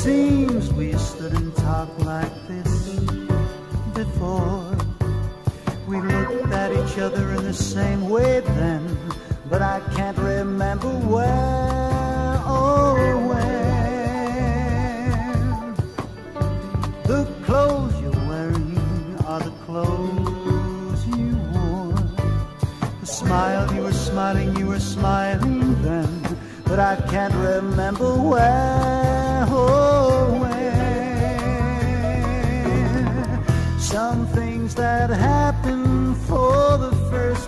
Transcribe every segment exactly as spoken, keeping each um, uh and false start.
seems we stood and talked like this before. We looked at each other in the same way then, but I can't remember where or when. The clothes you're wearing are the clothes you wore. The smile you were smiling, you were smiling then, but I can't remember where or when. Some things that happen for the first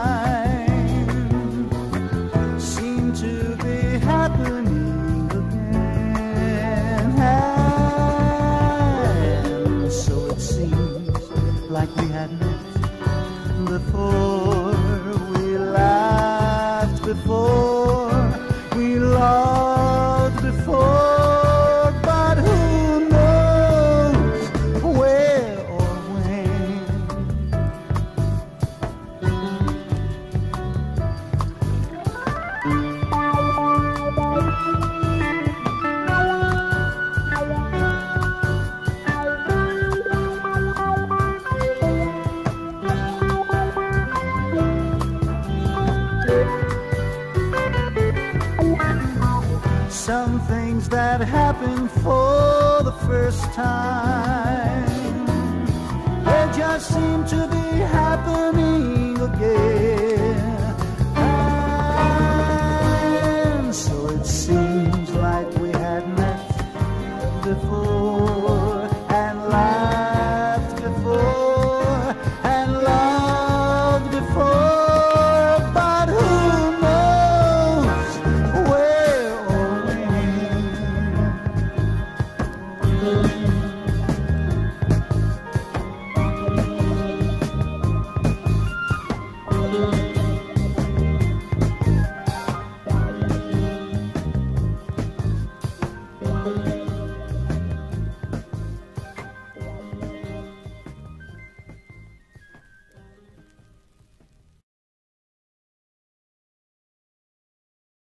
time seem to be happening again. And so it seems like we had met before. We laughed before, we loved before, but who knows where or when. Some things that happen for the first time, they just seem to be happening again. And so it seems like we had met before, and laughed before, and loved before, but who knows where or when.